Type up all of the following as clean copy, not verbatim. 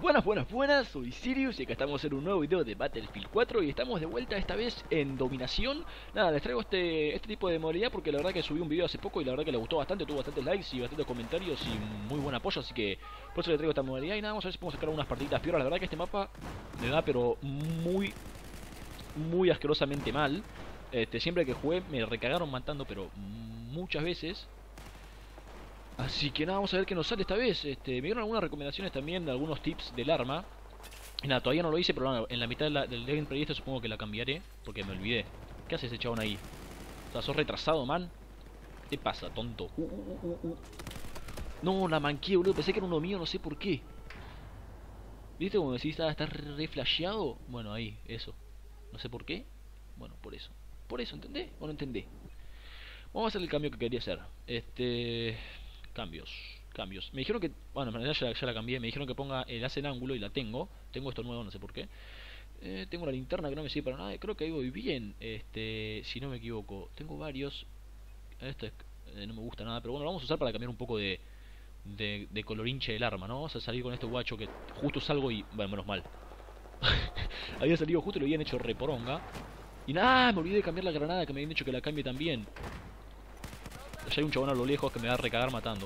Buenas, buenas, buenas, soy Sirius y acá estamos en un nuevo video de Battlefield 4 y estamos de vuelta esta vez en Dominación. Nada, les traigo este tipo de modalidad porque la verdad que subí un video hace poco y la verdad que le gustó bastante, tuvo bastantes likes y bastantes comentarios y muy buen apoyo, así que por eso le traigo esta modalidad y nada, vamos a ver si podemos sacar unas partiditas peor. La verdad que este mapa me da pero muy asquerosamente mal. Siempre que jugué me recagaron matando, pero muchas veces. Así que nada, vamos a ver qué nos sale esta vez. Me dieron algunas recomendaciones también de algunos tips del arma. Y nada, todavía no lo hice, pero nada, en la mitad del gameplay supongo que la cambiaré, porque me olvidé. ¿Qué hace ese chabón ahí? O sea, sos retrasado, man. ¿Qué pasa, tonto? No, la manqué, boludo. Pensé que era uno mío, no sé por qué. ¿Viste como decís, está re flasheado? Bueno, ahí, eso. No sé por qué. Bueno, por eso. ¿Por eso, entendés? ¿O no entendés? Vamos a hacer el cambio que quería hacer. Cambios. Me dijeron que... Bueno, en realidad ya la cambié. Me dijeron que ponga el haz en ángulo y la tengo. Tengo esto nuevo, no sé por qué. Tengo la linterna que no me sirve para nada. Creo que ahí voy bien. Si no me equivoco. Tengo varios. No me gusta nada. Pero bueno, lo vamos a usar para cambiar un poco de colorinche del arma, ¿no? Vamos a salir con este guacho que justo salgo y... Bueno, menos mal. Había salido justo y lo habían hecho reporonga. Y nada, me olvidé de cambiar la granada que me habían dicho que la cambie también. Allá hay un chabón a lo lejos que me va a recagar matando.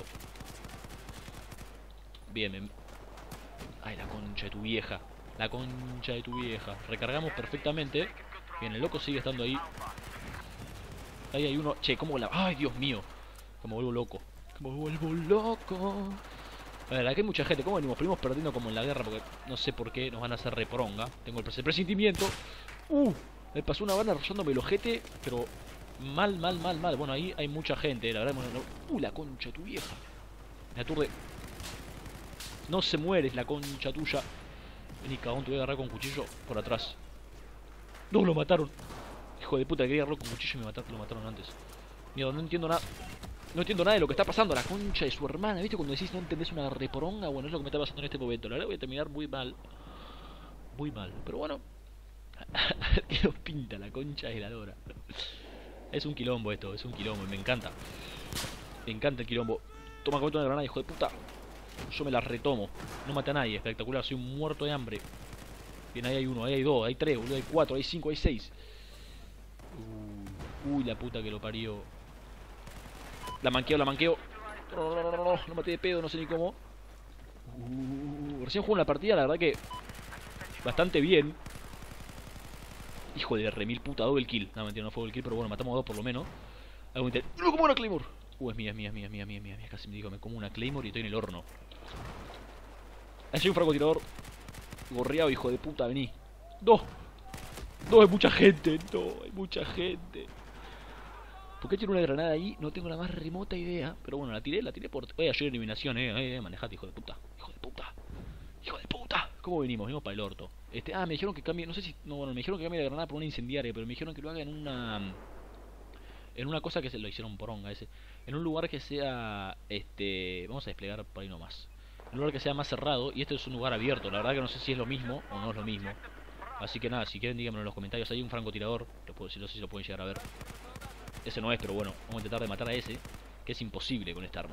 Bien, ay, la concha de tu vieja. La concha de tu vieja. Recargamos perfectamente. Bien, el loco sigue estando ahí. Ahí hay uno. Che, ¿cómo la...? Ay, Dios mío. Como vuelvo loco. Como vuelvo loco. A ver, aquí hay mucha gente. ¿Cómo venimos? Venimos perdiendo como en la guerra porque no sé por qué nos van a hacer reporonga. Tengo el presentimiento. Me pasó una bala rozándome el ojete, pero mal. Bueno, ahí hay mucha gente, la verdad. La concha de tu vieja. Me aturde. No se mueres, la concha tuya. Vení, cagón, te voy a agarrar con cuchillo por atrás. No, lo mataron. Hijo de puta, quería agarrarlo con cuchillo y lo mataron antes. Mira, no entiendo nada. No entiendo nada de lo que está pasando. La concha de su hermana. ¿Viste cuando decís no entendés una reporonga? Bueno, es lo que me está pasando en este momento. La verdad voy a terminar muy mal. Muy mal. Pero bueno. ¿Qué nos pinta la concha de la lora? Es un quilombo esto, es un quilombo. Y me encanta. Me encanta el quilombo. Toma con una granada, hijo de puta. Yo me la retomo. No mata a nadie, espectacular, soy un muerto de hambre. Bien, ahí hay uno, ahí hay dos, hay tres, boludo, hay cuatro, hay cinco, hay seis. Uy, la puta que lo parió. La manqueo. No maté de pedo, no sé ni cómo. Recién juego una partida, la verdad que bastante bien. Hijo de remil puta, double kill. No, mentira, no fue double kill, pero bueno, matamos a dos por lo menos. ¡No, como una Claymore! Es mía. Casi me digo, me como una Claymore y estoy en el horno. Ahí hay un francotirador. Gorreado, hijo de puta, vení. Dos, hay mucha gente. Hay mucha gente. ¿Por qué tiene una granada ahí? No tengo la más remota idea. Pero bueno, la tiré por... Oye, ayer eliminación, manejate, hijo de puta. ¿Cómo venimos? Venimos para el orto. Me dijeron que cambie... No sé si... No, bueno, me dijeron que cambie la granada por una incendiaria. Pero me dijeron que lo haga en una cosa que se lo hicieron poronga ese. En un lugar que sea... Vamos a desplegar por ahí nomás. En un lugar que sea más cerrado. Y este es un lugar abierto. La verdad que no sé si es lo mismo o no es lo mismo. Así que nada, si quieren díganmelo en los comentarios. Hay un francotirador. No sé si lo pueden llegar a ver. Ese no es, pero bueno. Vamos a intentar de matar a ese. Que es imposible con esta arma.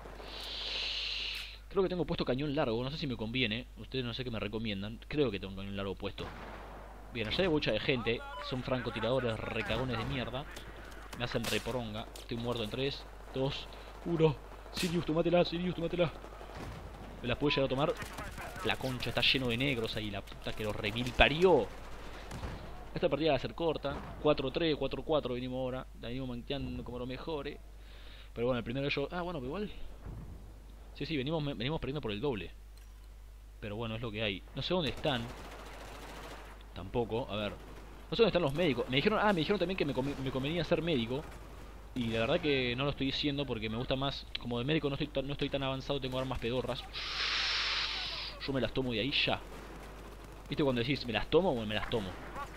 Creo que tengo puesto cañón largo. No sé si me conviene. Ustedes no sé qué me recomiendan. Creo que tengo un cañón largo puesto. Bien, allá hay mucha de gente. Son francotiradores recagones de mierda. Me hacen reporonga. Estoy muerto en 3, 2, 1. Sirius, tomátela. Me las puedo llegar a tomar. La concha está lleno de negros ahí. La puta que lo remil parió. Esta partida va a ser corta. 4-3, 4-4 venimos ahora. La venimos manteando como lo mejore. Pero bueno, el primero yo... bueno, pero igual... Sí, venimos perdiendo por el doble. Pero bueno, es lo que hay. No sé dónde están. Tampoco, a ver. No sé dónde están los médicos. Me dijeron también que me convenía ser médico. Y la verdad que no lo estoy diciendo porque me gusta más. Como de médico no estoy tan avanzado, tengo armas pedorras. Yo me las tomo de ahí ya. ¿Viste cuando decís, me las tomo? Bueno, me las tomo.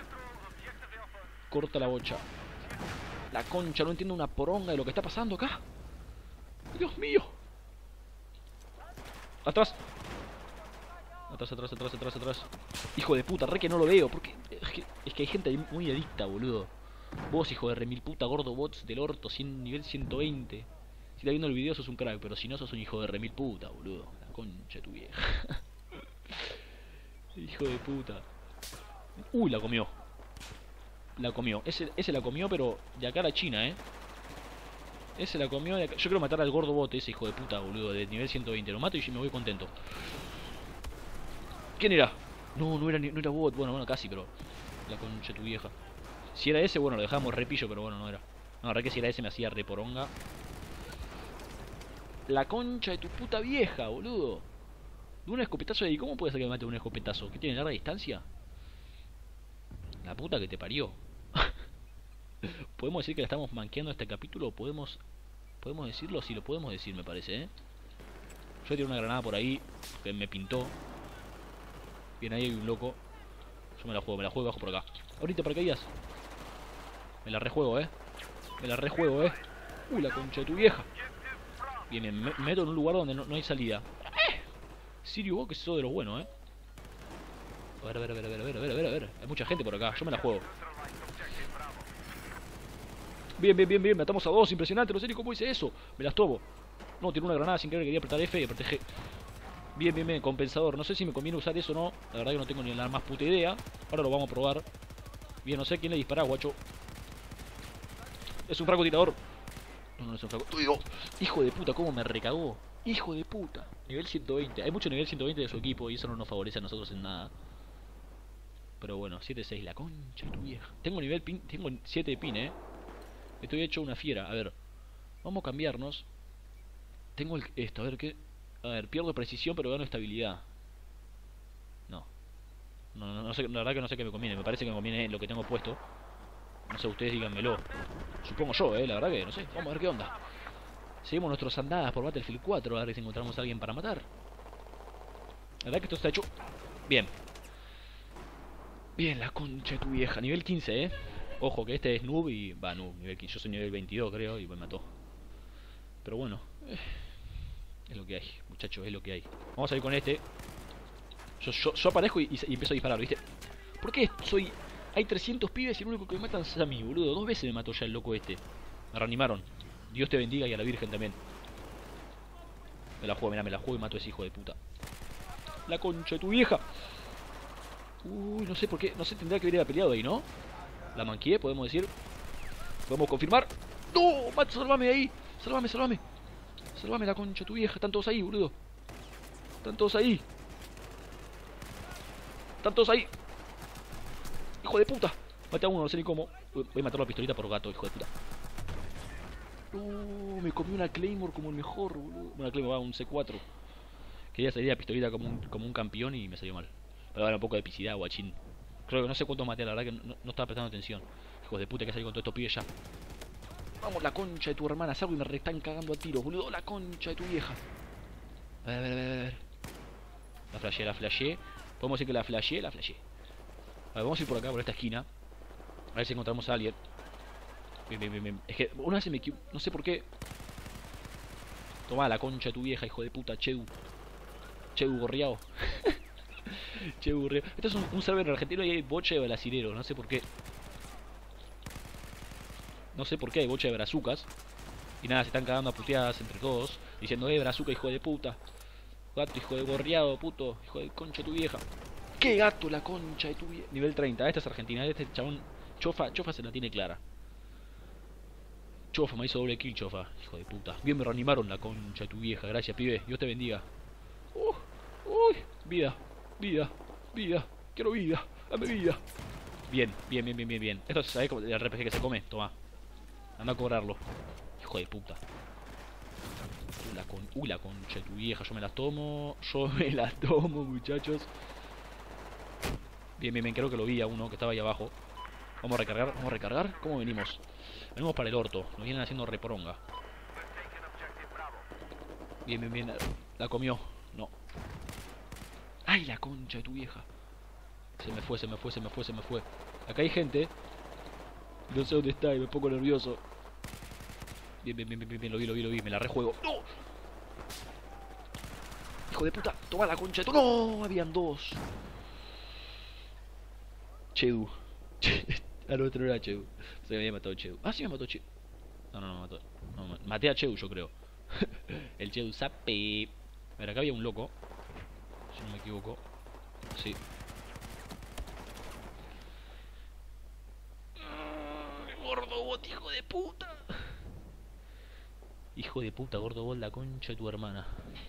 Corta la bocha. La concha, no entiendo una poronga de lo que está pasando acá. Dios mío. Atrás. Atrás. Hijo de puta, re que no lo veo. Porque es que hay gente ahí muy adicta, boludo. Vos, hijo de remil puta, gordo bots del orto, nivel 120. Si estás viendo el video sos un crack, pero si no sos un hijo de remil puta, boludo. La concha de tu vieja. Hijo de puta. Uy, la comió. La comió. Ese la comió, pero de acá a la China, Ese la comió de acá. Yo quiero matar al gordo bote, ese hijo de puta, boludo, de nivel 120. Lo mato y me voy contento. ¿Quién era? No, no era bot. Bueno, casi, pero... La concha de tu vieja. Si era ese, bueno, lo dejamos repillo, pero bueno, no era. No, la verdad que si era ese me hacía reporonga. La concha de tu puta vieja, boludo. De un escopetazo de ahí. ¿Cómo puede ser que me mate un escopetazo? ¿Que tiene larga distancia? La puta que te parió. ¿Podemos decir que la estamos manqueando este capítulo? ¿Podemos decirlo? Sí, lo podemos decir, me parece, Yo tiré una granada por ahí que me pintó. Bien, ahí hay un loco. Yo me la juego y bajo por acá. Ahorita paracaídas. Me la rejuego, Me la rejuego, Uy, la concha de tu vieja. Bien, me meto en un lugar donde no hay salida. Sirio, vos que sos de los buenos, A ver. Hay mucha gente por acá, yo me la juego. Bien. Matamos a dos, impresionante. No sé ni cómo hice eso. Me las tomo. No, tiré una granada sin querer, quería apretar F y apreté G. Bien, compensador. No sé si me conviene usar eso o no. La verdad que no tengo ni la más puta idea. Ahora lo vamos a probar. Bien, no sé quién le dispara, guacho. Es un francotirador. No es un francotirador. Hijo de puta, cómo me recagó. Hijo de puta. Nivel 120. Hay mucho nivel 120 de su equipo y eso no nos favorece a nosotros en nada. Pero bueno, 7-6, la concha de tu vieja. Tengo 7 de pin, Estoy hecho una fiera. A ver, vamos a cambiarnos. Tengo esto, a ver qué. A ver, pierdo precisión pero gano estabilidad. No sé, la verdad que no sé qué me conviene. Me parece que me conviene lo que tengo puesto. No sé, ustedes díganmelo. Supongo yo, la verdad que no sé. Vamos a ver qué onda. Seguimos nuestras andadas por Battlefield 4. A ver si encontramos a alguien para matar. La verdad que esto está hecho bien. Bien, la concha de tu vieja. Nivel 15, Ojo que este es noob y... Va, noob, nivel 15. Yo soy nivel 22, creo, y me mató. Pero bueno. Es lo que hay, muchachos, es lo que hay. Vamos a ir con este. Yo aparezco y empiezo a disparar, ¿viste? ¿Por qué soy...? Hay 300 pibes y el único que me matan es a mí, boludo. 2 veces me mató ya el loco este. Me reanimaron. Dios te bendiga y a la Virgen también. Me la juego, mirá, me la juego y mato a ese hijo de puta. La concha de tu vieja. Uy, no sé por qué. No sé, tendría que haber peleado ahí, ¿no? La manqué, podemos decir. Podemos confirmar. ¡No! Mato, salvame de ahí. Salvame. Salvame, la concha de tu vieja. Están todos ahí, boludo. Están todos ahí. Hijo de puta. Maté a uno, no sé ni cómo. Voy a matar la pistolita por gato, hijo de puta. Me comí una Claymore como el mejor, boludo. Una Claymore, un C4. Quería salir a pistolita como un campeón y me salió mal. Pero ahora un poco de epicidad, guachín. Creo que no sé cuánto maté, la verdad que no estaba prestando atención. Hijos de puta, que salí con todos estos pibes ya. Vamos, la concha de tu hermana. Salgo y me están cagando a tiros, boludo. La concha de tu vieja. A ver. La flasheé. Podemos decir que la flasheé. A ver, vamos a ir por acá, por esta esquina. A ver si encontramos a alguien. Bien. Es que una vez se me... No sé por qué. Toma la concha de tu vieja, hijo de puta, Cheu gorriao. Cheu gorriao. Esto es un server argentino y hay bocha de brasileros, no sé por qué. Hay bocha de brazucas. Y nada, se están cagando a puteadas entre todos. Diciendo, brazuca, hijo de puta. Gato, hijo de gorriado, puto. Hijo de concha de tu vieja. ¿Qué gato, la concha de tu vieja? Nivel 30, esta es Argentina. Este chabón, Chofa se la tiene clara. Chofa, me hizo doble kill, Chofa. Hijo de puta. Bien, me reanimaron, la concha de tu vieja. Gracias, pibe. Dios te bendiga. Uy, vida. Quiero vida. Dame vida. Bien. Esto es, ¿sabes cómo el RPG que se come? Toma. Anda a cobrarlo. Hijo de puta. La concha de tu vieja. Yo me la tomo, muchachos. Bien. Creo que lo vi a uno que estaba ahí abajo. Vamos a recargar. ¿Cómo venimos? Venimos para el orto. Nos vienen haciendo reporonga. Bien. La comió. No. ¡Ay, la concha de tu vieja! Se me fue. Acá hay gente. No sé dónde está y me pongo nervioso. Bien. Lo vi. Me la rejuego. ¡No! ¡Hijo de puta! ¡Toma la concha de tu... ¡No! Habían dos. Cheu. Al otro era Cheu. Se me había matado Cheu. Ah, sí me mató Cheu. No, me mató. No, maté a Cheu, yo creo. El Cheu sape. A ver, acá había un loco. Si no me equivoco. Sí. shot, hijo de puta. Hijo de puta, gordo bol, la concha de tu hermana.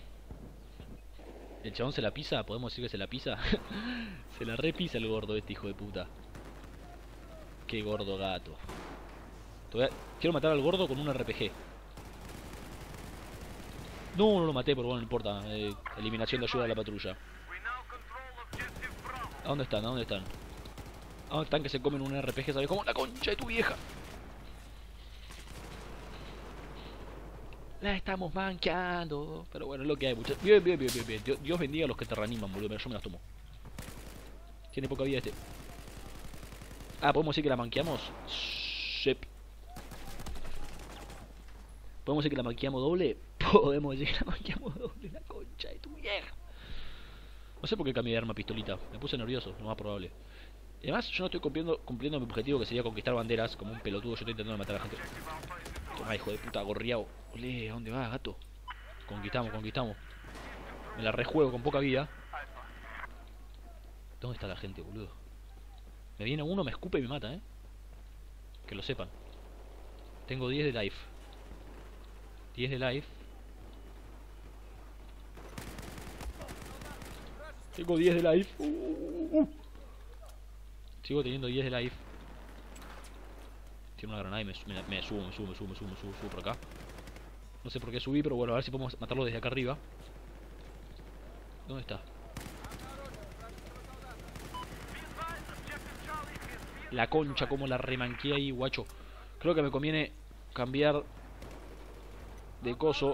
¿El chabón se la pisa? ¿Podemos decir que se la pisa? Se la repisa el gordo este hijo de puta. Qué gordo gato. Quiero matar al gordo con un RPG. No, no lo maté, pero bueno, no importa. Eliminación de ayuda a la patrulla. ¿A dónde están? ¿A dónde están? ¿A dónde están que se comen un RPG? ¿Sabes cómo? La concha de tu vieja. La estamos manqueando. Pero bueno, es lo que hay, muchachos. Bien, bien, bien, bien, bien. Dios bendiga a los que te reaniman, boludo. Yo me las tomo. Tiene poca vida este. Ah, ¿podemos decir que la manqueamos? Shep. ¿Podemos decir que la manqueamos doble? Podemos decir que la manqueamos doble. La concha de tu vieja. No sé por qué cambié de arma pistolita. Me puse nervioso, lo más probable. Además, yo no estoy cumpliendo mi objetivo, que sería conquistar banderas. Como un pelotudo, yo estoy intentando matar a la gente. Toma, hijo de puta, gorriao. Olé, ¿a dónde vas, gato? Conquistamos, conquistamos. Me la rejuego con poca vida. ¿Dónde está la gente, boludo? Me viene uno, me escupe y me mata, que lo sepan. Tengo 10 de life. 10 de life. Tengo 10 de life. Sigo teniendo 10 de life. Tiene una granada y me subo por acá. No sé por qué subí, pero bueno, a ver si podemos matarlo desde acá arriba. ¿Dónde está? La concha, como la remanqué ahí, guacho. Creo que me conviene cambiar de coso.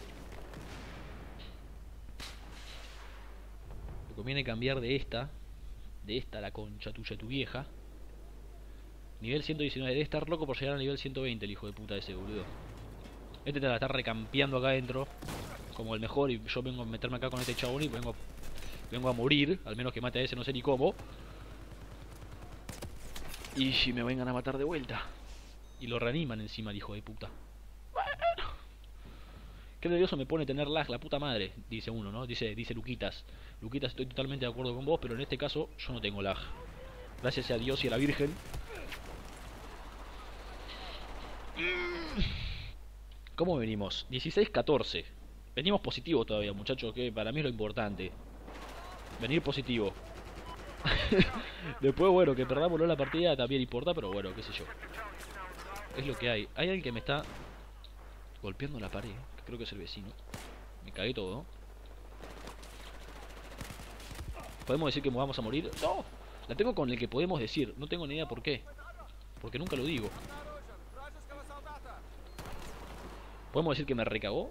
Me conviene cambiar de esta. De esta, la concha tuya, tu vieja. Nivel 119. Debe estar loco por llegar al nivel 120 el hijo de puta ese, boludo. Este te la está recampeando acá adentro como el mejor, y yo vengo a meterme acá con este chabón y vengo a morir. Al menos que mate a ese, no sé ni cómo. Y si me vengan a matar de vuelta. Y lo reaniman encima el hijo de puta. Bueno. Qué nervioso me pone tener lag, la puta madre, dice uno, ¿no? Dice Luquitas. Luquitas, estoy totalmente de acuerdo con vos, pero en este caso yo no tengo lag. Gracias a Dios y a la Virgen. ¿Cómo venimos? 16-14. Venimos positivo todavía, muchachos, que para mí es lo importante. Venir positivo. Después, bueno, que perdamos la partida también importa, pero bueno, qué sé yo. Es lo que hay. Hay alguien que me está golpeando la pared, que creo que es el vecino. Me cagué todo, ¿no? ¿Podemos decir que vamos a morir? ¡No! La tengo con el que podemos decir. No tengo ni idea por qué. Porque nunca lo digo. ¿Podemos decir que me recagó?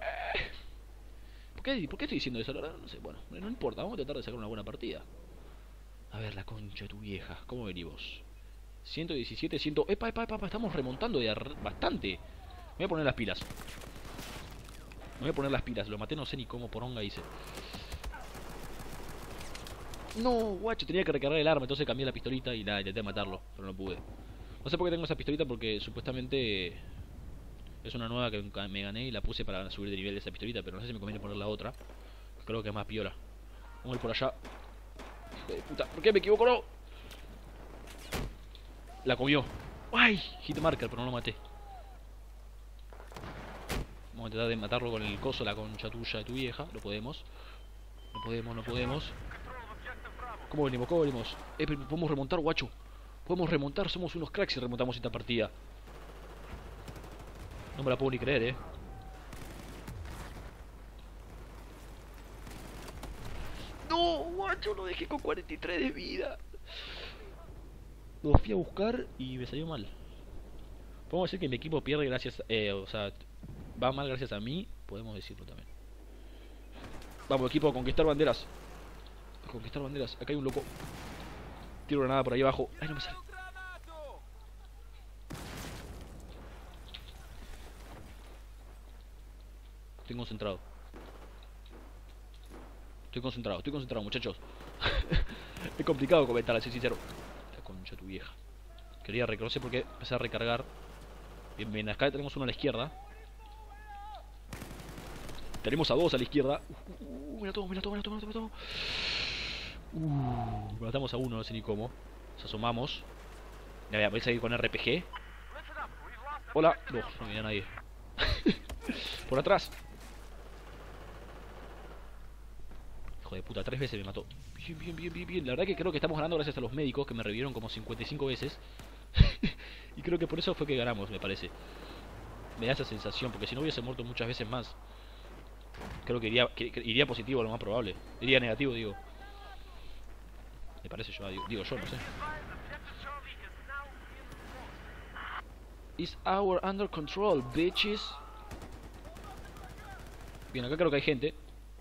¿Por qué estoy diciendo eso? La verdad no sé. Bueno, no importa. Vamos a tratar de sacar una buena partida. A ver, la concha de tu vieja. ¿Cómo venimos? 117, 100... ¡Epa! Estamos remontando de bastante. Me voy a poner las pilas. Me voy a poner las pilas. Lo maté, no sé ni cómo poronga hice. No, guacho, tenía que recargar el arma. Entonces cambié la pistolita y nada, intenté matarlo, pero no pude. No sé por qué tengo esa pistolita, porque supuestamente es una nueva que me gané y la puse para subir de nivel de esa pistolita. Pero no sé si me conviene poner la otra. Creo que es más piola. Vamos a ir por allá. Hijo de puta, ¿por qué me equivoco? No. La comió. ¡Ay! Hitmarker, pero no lo maté. Vamos a tratar de matarlo con el coso, la concha tuya de tu vieja. No podemos. No podemos, no podemos. ¿Cómo venimos? ¿Cómo venimos? Podemos remontar, guacho. Podemos remontar, somos unos cracks si remontamos esta partida. No me la puedo ni creer, No, guacho, lo dejé con 43 de vida. Lo fui a buscar y me salió mal. Podemos decir que mi equipo pierde gracias... o sea, va mal gracias a mí. Podemos decirlo también. Vamos, equipo, a conquistar banderas. A conquistar banderas. Acá hay un loco. Tiro granada por ahí abajo. Ay, no me sale. Estoy concentrado. Estoy concentrado, muchachos. Es complicado comentar, así sincero. La concha de tu vieja. Quería reconocer porque empecé a recargar. Bien, acá tenemos uno a la izquierda. Tenemos a dos a la izquierda. Me la tomo. Matamos a uno, no sé ni cómo. Nos asomamos. Ya, voy a seguir con RPG. Hola. No, no viene nadie. Por atrás. Hijo de puta, 3 veces me mató. Bien, bien, bien, bien, bien. La verdad que creo que estamos ganando gracias a los médicos que me revivieron como 55 veces. Y creo que por eso fue que ganamos, me parece. Me da esa sensación, porque si no hubiese muerto muchas veces más, creo que iría positivo, lo más probable. Iría negativo, digo. Me parece yo, digo yo, no sé. Is our under control, bitches. Bien, acá creo que hay gente.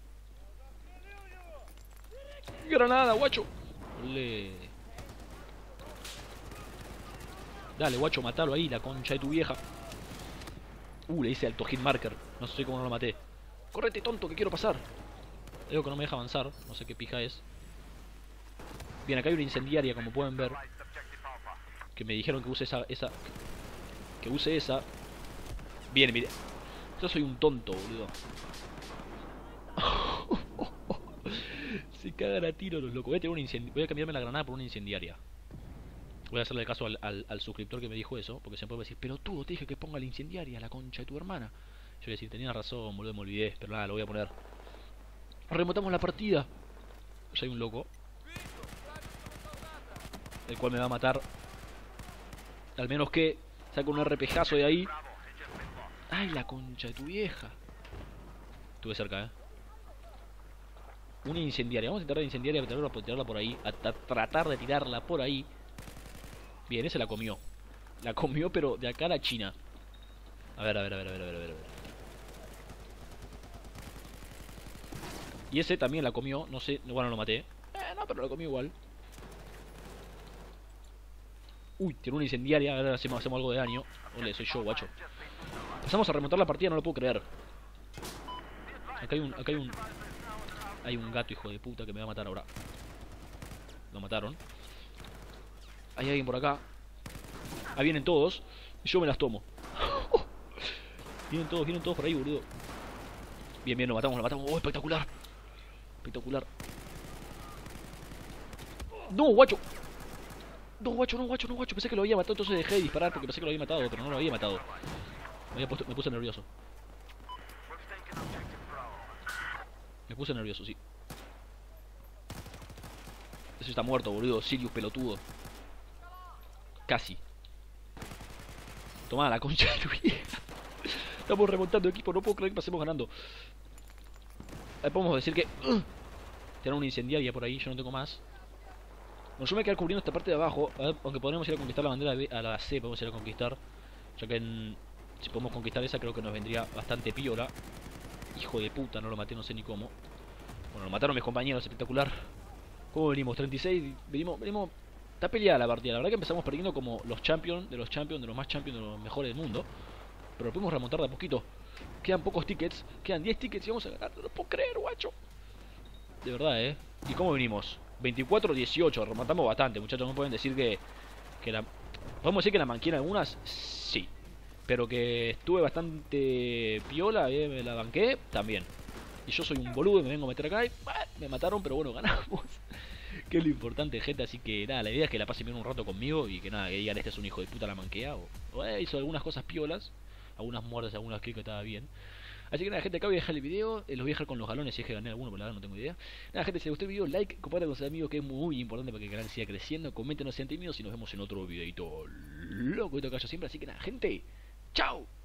Granada, guacho. Olé. Dale, guacho, matalo ahí, la concha de tu vieja. Le hice alto hit marker. No sé cómo no lo maté. Correte, tonto, que quiero pasar. Digo que no me deja avanzar. No sé qué pija es. Bien, acá hay una incendiaria, como pueden ver. Que me dijeron que use esa. Que use esa. Bien, mire. Yo soy un tonto, boludo. Se cagan a tiro los locos. Voy a cambiarme la granada por una incendiaria. Voy a hacerle caso al suscriptor que me dijo eso. Porque se puede decir, pero tú te dije que ponga la incendiaria, la concha de tu hermana. Yo voy a decir, tenías razón, boludo, me olvidé. Pero nada, lo voy a poner. Remontamos la partida. Yo hay un loco. El cual me va a matar. Al menos que saco un RPGazo de ahí. Ay, la concha de tu vieja. Estuve cerca, Una incendiaria. Vamos a intentar de incendiaria, tirarla por ahí. A tratar de tirarla por ahí. Bien, ese la comió. La comió, pero de acá a la China. A ver. Y ese también la comió. No sé, bueno, lo maté. No, pero la comió igual. Uy, tiene una incendiaria. A ver si hacemos algo de daño. Ole, soy yo, guacho. Pasamos a remontar la partida, no lo puedo creer. Acá hay un gato, hijo de puta, que me va a matar ahora. Lo mataron. Hay alguien por acá. Ahí vienen todos. Y yo me las tomo. Vienen todos por ahí, boludo. Bien, lo matamos. Oh, espectacular. Espectacular. No, guacho. No, guacho. Pensé que lo había matado, entonces dejé de disparar porque pensé que lo había matado, pero no lo había matado. Me puse nervioso. Me puse nervioso, sí. Ese está muerto, boludo. Sirius pelotudo. Casi. Tomá la concha de tu vieja. Estamos remontando equipo, no puedo creer que pasemos ganando. Ahí podemos decir que... tiene una incendiaria por ahí, yo no tengo más. Bueno, yo me voy a quedar cubriendo esta parte de abajo. Aunque podríamos ir a conquistar la bandera B, a la C, podemos ir a conquistar. Ya que si podemos conquistar esa, creo que nos vendría bastante piola. Hijo de puta, no lo maté, no sé ni cómo. Bueno, lo mataron mis compañeros, espectacular. ¿Cómo venimos? 36, venimos... Está peleada la partida, la verdad que empezamos perdiendo como los champions, de los más champions, de los mejores del mundo. Pero podemos remontar de a poquito. Quedan pocos tickets, quedan 10 tickets y vamos a ganar, no lo puedo creer, guacho. De verdad, ¿Y cómo venimos? 24-18, remontamos bastante, muchachos, no pueden decir que la... ¿Podemos decir que la manqué en algunas? Sí. Pero que estuve bastante piola, me la banqué, también. Y yo soy un boludo y me vengo a meter acá y me mataron, pero bueno, ganamos. Que es lo importante, gente, así que nada, la idea es que la pasen bien un rato conmigo y que nada, que digan este es un hijo de puta, la manquea o hizo algunas cosas piolas, algunas muertes, algunas que estaba bien. Así que nada, gente, acá voy a dejar el video, los voy a dejar con los galones si es que gané alguno, pero la verdad no tengo idea. Nada, gente, si les gustó el video, like, compartan con sus amigos, que es muy importante para que el canal siga creciendo, comenten, no sean tímidos y nos vemos en otro videito loco que yo siempre, así que nada, gente, ¡chao!